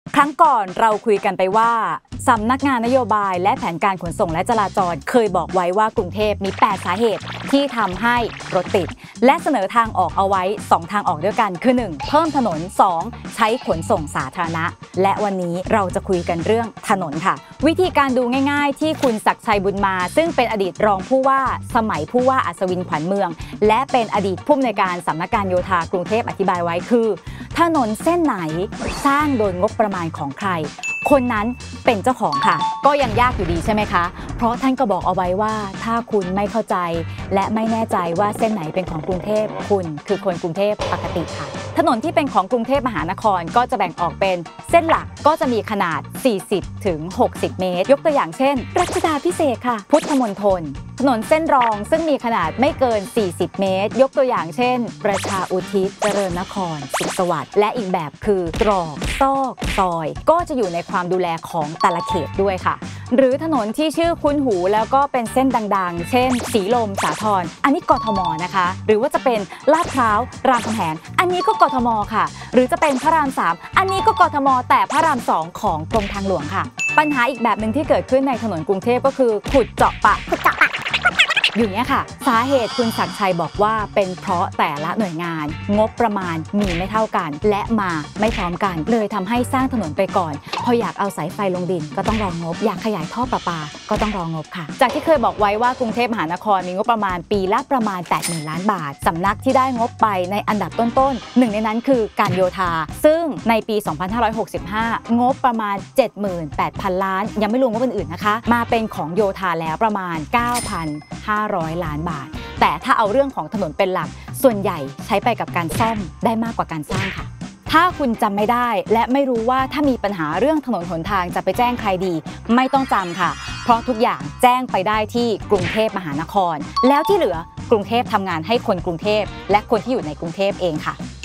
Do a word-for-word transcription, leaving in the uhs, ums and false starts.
ครั้งก่อนเราคุยกันไปว่าสำนักงานนโยบายและแผนการขนส่งและจราจรเคยบอกไว้ว่ากรุงเทพมีแปดสาเหตุที่ทำให้รถติดและเสนอทางออกเอาไว้สองทางออกด้วยกันคือหนึ่งเพิ่มถนนสองใช้ขนส่งสาธารณะและวันนี้เราจะคุยกันเรื่องถนนค่ะวิธีการดูง่ายๆที่คุณศักดิ์ชัยบุญมาซึ่งเป็นอดีตรองผู้ว่าสมัยผู้ว่าอัศวินขวัญเมืองและเป็นอดีตผู้อำนวยการสำนักงานโยธากรุงเทพอธิบายไว้คือถนนเส้นไหนสร้างโดยงบประมาณของใครคนนั้นเป็นเจ้าของค่ะก็ยังยากอยู่ดีใช่ไหมคะเพราะท่านก็บอกเอาไว้ว่าถ้าคุณไม่เข้าใจและไม่แน่ใจว่าเส้นไหนเป็นของกรุงเทพคุณคือคนกรุงเทพปกติค่ะถนนที่เป็นของกรุงเทพมหานครก็จะแบ่งออกเป็นเส้นหลักก็จะมีขนาดสี่สิบถึงหกสิบเมตรยกตัวอย่างเช่นรัชดาพิเศษค่ะพุทธมณฑลถนนเส้นรองซึ่งมีขนาดไม่เกินสี่สิบเมตรยกตัวอย่างเช่นประชาอุทิศเจริญนครสุขสวัสดิ์และอีกแบบคือตรอกซอกซอยก็จะอยู่ในความดูแลของแต่ละเขตด้วยค่ะหรือถนนที่ชื่อคุ้นหูแล้วก็เป็นเส้นดังๆเช่นสีลมสาทรอันนี้กทมนะคะหรือว่าจะเป็นลาดพร้าวรามคำแหงอันนี้ก็กทมค่ะหรือจะเป็นพระรามสามอันนี้ก็กทมแต่พระรามสองของกรมทางหลวงค่ะปัญหาอีกแบบหนึ่งที่เกิดขึ้นในถนนกรุงเทพก็คือขุดเจาะปะขุดเจาะปะอยู่เนี้ยค่ะสาเหตุคุณศักดิ์ชัยบอกว่าเป็นเพราะแต่ละหน่วยงานงบประมาณมีไม่เท่ากันและมาไม่พร้อมกันเลยทำให้สร้างถนนไปก่อนพออยากเอาสายไฟลงดินก็ต้องรองบอยากขยายท่อประปาก็ต้องรองบค่ะจากที่เคยบอกไว้ว่ากรุงเทพมหานครมีงบประมาณปีละประมาณ แปดหมื่น ล้านบาทสำนักที่ได้งบไปในอันดับต้นๆหนึ่งในนั้นคือการโยธาซึ่งในปีสองพันห้าร้อยหกสิบห้างบประมาณ เจ็ดหมื่นแปดพัน ล้านยังไม่รวมงบอื่นๆนะคะมาเป็นของโยธาแล้วประมาณ เก้าพันห้าร้อย ล้านบาทแต่ถ้าเอาเรื่องของถนนเป็นหลักส่วนใหญ่ใช้ไปกับการซ่อมได้มากกว่าการสร้างค่ะถ้าคุณจำไม่ได้และไม่รู้ว่าถ้ามีปัญหาเรื่องถนนหนทางจะไปแจ้งใครดีไม่ต้องจำค่ะเพราะทุกอย่างแจ้งไปได้ที่กรุงเทพมหานครแล้วที่เหลือกรุงเทพทำงานให้คนกรุงเทพและคนที่อยู่ในกรุงเทพเองค่ะ